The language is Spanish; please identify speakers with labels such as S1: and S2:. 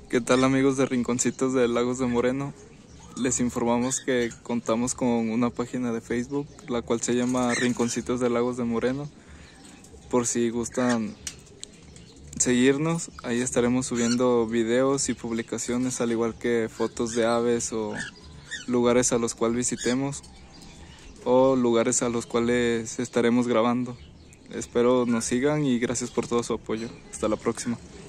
S1: ¿Qué tal, amigos de Rinconcitos de Lagos de Moreno? Les informamos que contamos con una página de Facebook, la cual se llama Rinconcitos de Lagos de Moreno. Por si gustan seguirnos, ahí estaremos subiendo videos y publicaciones, al igual que fotos de aves o lugares a los cuales visitemos o lugares a los cuales estaremos grabando. Espero nos sigan y gracias por todo su apoyo. Hasta la próxima.